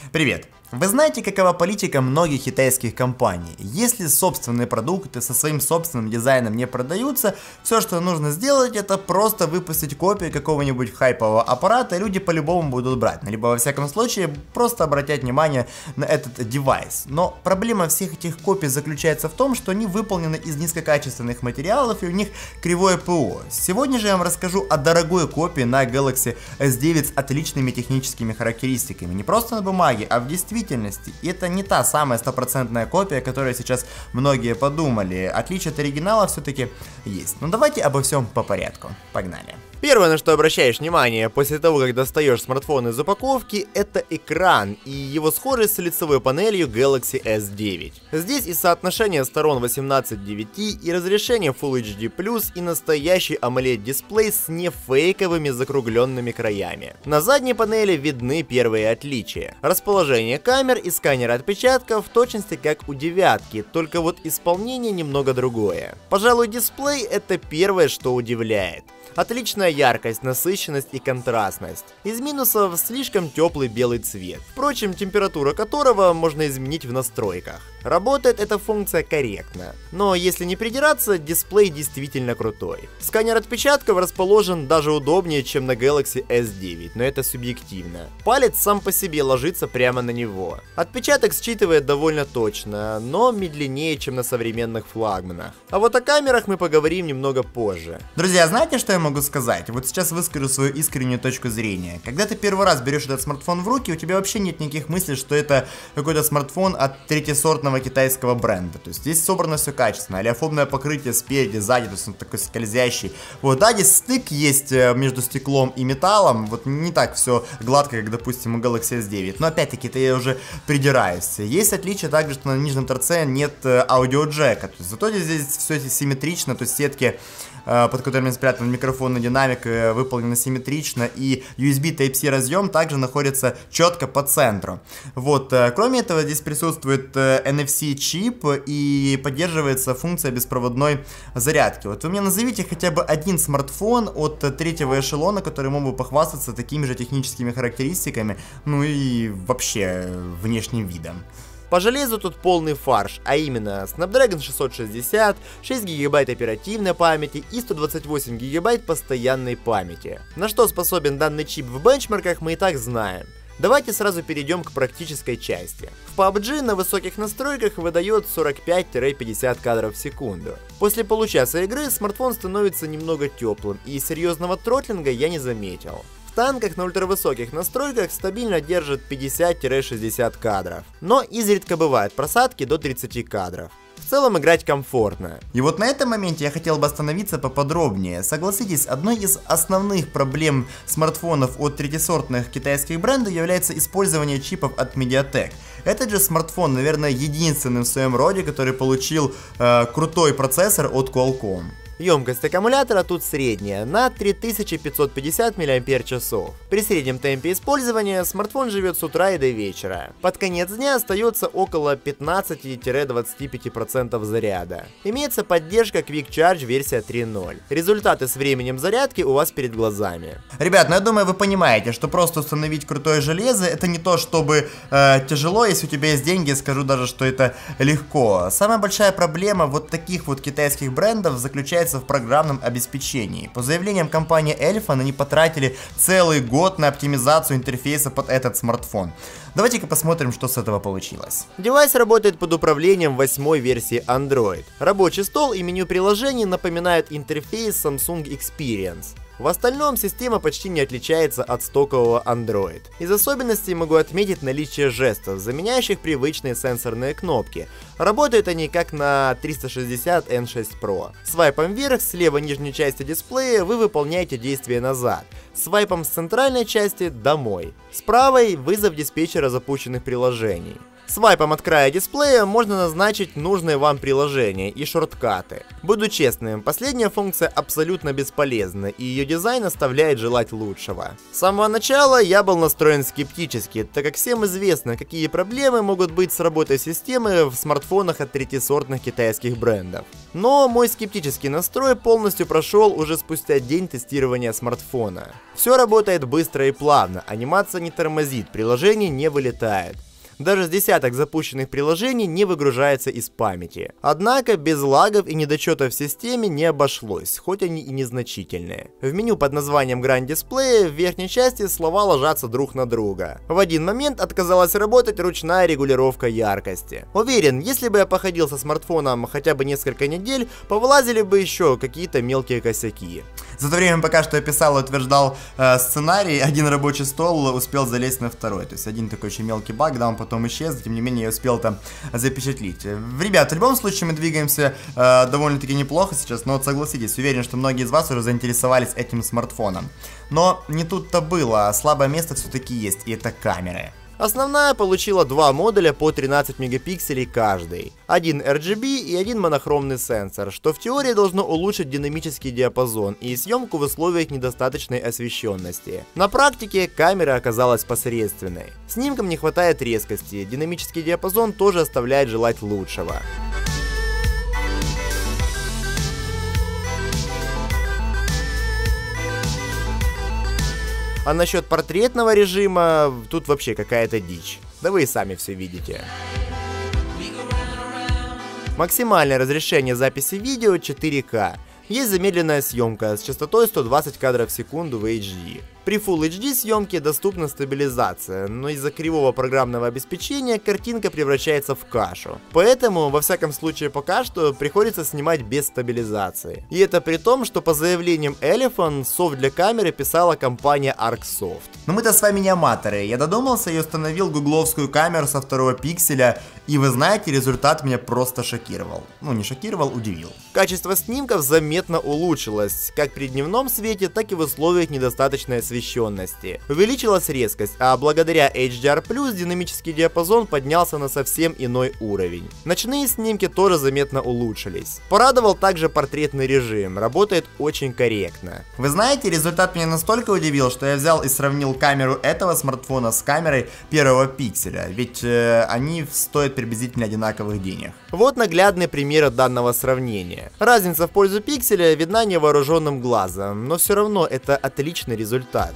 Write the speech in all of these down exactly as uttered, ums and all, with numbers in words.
Привет! Вы знаете, какова политика многих китайских компаний? Если собственные продукты со своим собственным дизайном не продаются, все, что нужно сделать, это просто выпустить копию какого-нибудь хайпового аппарата, и люди по-любому будут брать. Либо, во всяком случае, просто обратять внимание на этот девайс. Но проблема всех этих копий заключается в том, что они выполнены из низкокачественных материалов, и у них кривое ПО. Сегодня же я вам расскажу о дорогой копии на Galaxy эс девять с отличными техническими характеристиками. Не просто на бумаге, а в действительности. И это не та самая стопроцентная копия, о которой сейчас многие подумали. Отличие от оригинала все-таки есть. Но давайте обо всем по порядку. Погнали. Первое, на что обращаешь внимание после того, как достаешь смартфон из упаковки, это экран и его схожесть с лицевой панелью Galaxy эс девять. Здесь и соотношение сторон восемнадцать к девяти, и разрешение Full эйч ди плюс, и настоящий AMOLED дисплей с нефейковыми закругленными краями. На задней панели видны первые отличия. Расположение камер и сканер отпечатков в точности как у девятки, только вот исполнение немного другое. Пожалуй, дисплей — это первое, что удивляет. Отличная яркость, насыщенность и контрастность. Из минусов слишком теплый белый цвет, впрочем, температура которого можно изменить в настройках. Работает эта функция корректно, но если не придираться, дисплей действительно крутой. Сканер отпечатков расположен даже удобнее, чем на Galaxy эс девять, но это субъективно. Палец сам по себе ложится прямо на него. Отпечаток считывает довольно точно, но медленнее, чем на современных флагманах. А вот о камерах мы поговорим немного позже. Друзья, знаете, что я могу сказать? Вот сейчас выскажу свою искреннюю точку зрения. Когда ты первый раз берешь этот смартфон в руки, у тебя вообще нет никаких мыслей, что это какой-то смартфон от третьесортного китайского бренда. То есть здесь собрано все качественно, олеофобное покрытие спереди, сзади, то есть он такой скользящий. Вот, да, здесь стык есть между стеклом и металлом, вот не так все гладко, как, допустим, у Galaxy эс девять. Но опять-таки, это я уже придираюсь. Есть отличие также, что на нижнем торце нет аудиоджека. То есть зато здесь все симметрично, то есть сетки, под которыми спрятан микрофонный динамик, выполнены симметрично, и ю эс би Type-C разъем также находится четко по центру. Вот, кроме этого, здесь присутствует эн эф си чип и поддерживается функция беспроводной зарядки. Вот вы мне назовите хотя бы один смартфон от третьего эшелона, который мог бы похвастаться такими же техническими характеристиками, ну и вообще внешним видом. По железу тут полный фарш, а именно Snapdragon шестьсот шестьдесят, шесть гигабайт оперативной памяти и сто двадцать восемь гигабайт постоянной памяти. На что способен данный чип в бенчмарках, мы и так знаем. Давайте сразу перейдем к практической части. В пабг на высоких настройках выдает сорок пять — пятьдесят кадров в секунду. После получаса игры смартфон становится немного теплым, и серьезного тротлинга я не заметил. В танках на ультравысоких настройках стабильно держит пятьдесят — шестьдесят кадров, но изредка бывают просадки до тридцати кадров. В целом играть комфортно. И вот на этом моменте я хотел бы остановиться поподробнее. Согласитесь, одной из основных проблем смартфонов от третьесортных китайских брендов является использование чипов от Mediatek. Этот же смартфон, наверное, единственный в своем роде, который получил э, крутой процессор от Qualcomm. Емкость аккумулятора тут средняя, на три тысячи пятьсот пятьдесят мАч. При среднем темпе использования смартфон живет с утра и до вечера. Под конец дня остается около пятнадцати — двадцати пяти процентов заряда. Имеется поддержка Quick Charge версия три ноль. Результаты с временем зарядки у вас перед глазами. Ребят, ну я думаю, вы понимаете, что просто установить крутое железо — это не то, чтобы э, тяжело. Если у тебя есть деньги, скажу даже, что это легко. Самая большая проблема вот таких вот китайских брендов заключается в программном обеспечении. По заявлениям компании Elephone, они потратили целый год на оптимизацию интерфейса под этот смартфон. Давайте-ка посмотрим, что с этого получилось. Девайс работает под управлением восьмой версии Android. Рабочий стол и меню приложений напоминают интерфейс Samsung Experience. В остальном система почти не отличается от стокового Android. Из особенностей могу отметить наличие жестов, заменяющих привычные сенсорные кнопки. Работают они как на триста шестьдесят эн шесть про. Свайпом вверх с левой нижней части дисплея вы выполняете действие назад. Свайпом с центральной части домой. С правой вызов диспетчера запущенных приложений. Свайпом от края дисплея можно назначить нужные вам приложения и шорткаты. Буду честным, последняя функция абсолютно бесполезна, и ее ее дизайн оставляет желать лучшего. С самого начала я был настроен скептически, так как всем известно, какие проблемы могут быть с работой системы в смартфонах от третьесортных китайских брендов. Но мой скептический настрой полностью прошел уже спустя день тестирования смартфона. Все работает быстро и плавно, анимация не тормозит, приложение не вылетает. Даже с десяток запущенных приложений не выгружается из памяти. Однако без лагов и недочетов в системе не обошлось, хоть они и незначительные. В меню под названием Grand Display в верхней части слова ложатся друг на друга. В один момент отказалась работать ручная регулировка яркости. Уверен, если бы я походил со смартфоном хотя бы несколько недель, повылазили бы еще какие-то мелкие косяки. За то время, пока что я писал и утверждал э, сценарий, один рабочий стол успел залезть на второй. То есть один такой очень мелкий баг, да, он потом исчез, тем не менее я успел там запечатлить. Ребят, в любом случае мы двигаемся э, довольно-таки неплохо сейчас, но вот согласитесь, уверен, что многие из вас уже заинтересовались этим смартфоном. Но не тут-то было, слабое место все-таки есть, и это камеры. Основная получила два модуля по тринадцать мегапикселей каждый. Один эр джи би и один монохромный сенсор, что в теории должно улучшить динамический диапазон и съемку в условиях недостаточной освещенности. На практике камера оказалась посредственной. Снимкам не хватает резкости, динамический диапазон тоже оставляет желать лучшего. А насчет портретного режима, тут вообще какая-то дичь. Да вы и сами все видите. Максимальное разрешение записи видео четыре ка. Есть замедленная съемка с частотой сто двадцать кадров в секунду в эйч ди. При Full эйч ди съемке доступна стабилизация, но из-за кривого программного обеспечения картинка превращается в кашу. Поэтому, во всяком случае пока что, приходится снимать без стабилизации. И это при том, что по заявлениям Elephant, софт для камеры писала компания Arcsoft. Но мы-то с вами не аматоры, я додумался и установил гугловскую камеру со второго пикселя, и вы знаете, результат меня просто шокировал. Ну не шокировал, удивил. Качество снимков заметно улучшилось, как при дневном свете, так и в условиях недостаточной освещенности. Увеличилась резкость, а благодаря эйч ди ар плюс динамический диапазон поднялся на совсем иной уровень. Ночные снимки тоже заметно улучшились. Порадовал также портретный режим, работает очень корректно. Вы знаете, результат меня настолько удивил, что я взял и сравнил камеру этого смартфона с камерой первого пикселя, ведь э, они стоят приблизительно одинаковых денег. Вот наглядный пример данного сравнения. Разница в пользу пикселя видна невооруженным глазом, но все равно это отличный результат.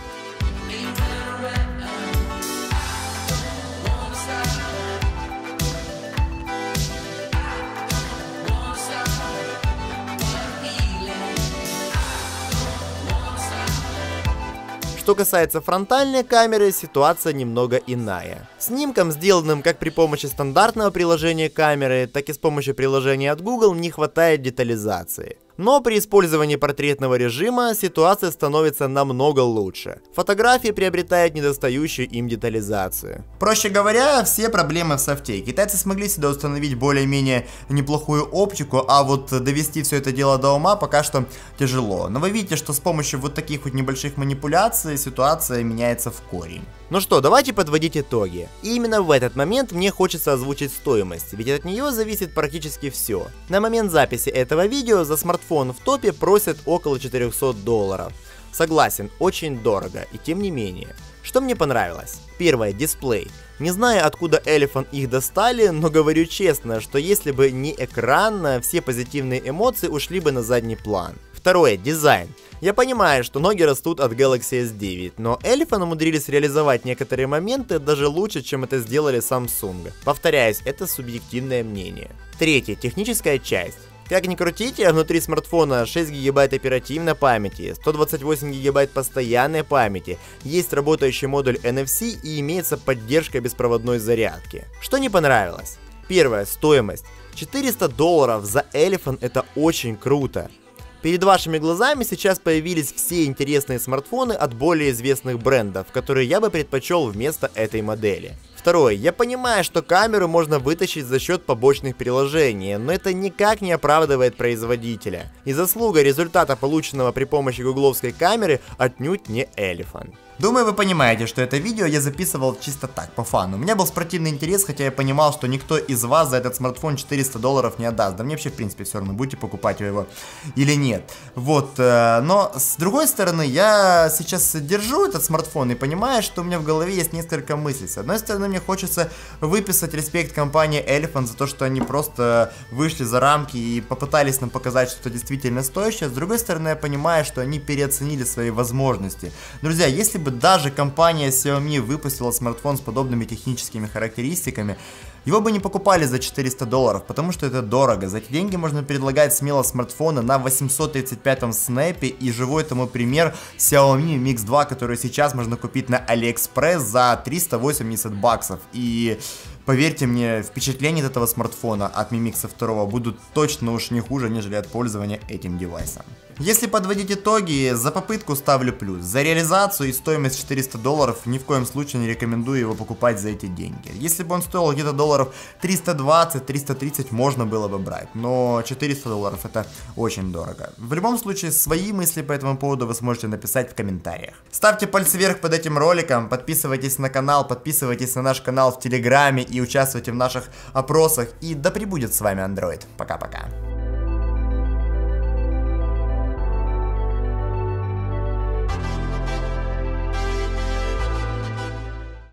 Что касается фронтальной камеры, ситуация немного иная. Снимкам, сделанным как при помощи стандартного приложения камеры, так и с помощью приложения от Google, не хватает детализации. Но при использовании портретного режима ситуация становится намного лучше. Фотографии приобретают недостающую им детализацию. Проще говоря, все проблемы в софте. Китайцы смогли сюда установить более-менее неплохую оптику, а вот довести все это дело до ума пока что тяжело. Но вы видите, что с помощью вот таких вот небольших манипуляций ситуация меняется в корень. Ну что, давайте подводить итоги. И именно в этот момент мне хочется озвучить стоимость, ведь от нее зависит практически все. На момент записи этого видео за смартфон в топе просят около четырехсот долларов. Согласен, очень дорого, и тем не менее. Что мне понравилось? Первое, дисплей. Не знаю, откуда Elephant их достали, но говорю честно, что если бы не экран, все позитивные эмоции ушли бы на задний план. Второе, дизайн. Я понимаю, что ноги растут от Galaxy эс девять, но Elephant умудрились реализовать некоторые моменты даже лучше, чем это сделали Samsung. Повторяюсь, это субъективное мнение. Третье, техническая часть. Как ни крутите, внутри смартфона шесть гигабайт оперативной памяти, сто двадцать восемь гигабайт постоянной памяти, есть работающий модуль эн эф си и имеется поддержка беспроводной зарядки. Что не понравилось? Первое, стоимость. четыреста долларов за Elephant — это очень круто. Перед вашими глазами сейчас появились все интересные смартфоны от более известных брендов, которые я бы предпочел вместо этой модели. Второе. Я понимаю, что камеру можно вытащить за счет побочных приложений, но это никак не оправдывает производителя. И заслуга результата, полученного при помощи гугловской камеры, отнюдь не Elephant. Думаю, вы понимаете, что это видео я записывал чисто так, по фану. У меня был спортивный интерес, хотя я понимал, что никто из вас за этот смартфон четыреста долларов не отдаст. Да мне вообще, в принципе, все равно, будете покупать вы его или нет. Вот, но с другой стороны, я сейчас держу этот смартфон и понимаю, что у меня в голове есть несколько мыслей. С одной стороны, мне хочется выписать респект компании Elephant за то, что они просто вышли за рамки и попытались нам показать что-то действительно стоящее. С другой стороны, я понимаю, что они переоценили свои возможности. Друзья, если бы даже компания Xiaomi выпустила смартфон с подобными техническими характеристиками, его бы не покупали за четыреста долларов, потому что это дорого. За эти деньги можно предлагать смело смартфоны на восемьсот тридцать пятом снэпе, и живой тому пример Xiaomi Mix два, который сейчас можно купить на AliExpress за триста восемьдесят баксов. И поверьте мне, впечатления от этого смартфона, от Mi Mix два, будут точно уж не хуже, нежели от пользования этим девайсом. Если подводить итоги, за попытку ставлю плюс. За реализацию и стоимость четыреста долларов ни в коем случае не рекомендую его покупать за эти деньги. Если бы он стоил где-то долларов триста двадцать — триста тридцать, можно было бы брать. Но четыреста долларов это очень дорого. В любом случае, свои мысли по этому поводу вы сможете написать в комментариях. Ставьте пальцы вверх под этим роликом, подписывайтесь на канал, подписывайтесь на наш канал в Телеграме и участвуйте в наших опросах. И да пребудет с вами Android. Пока-пока.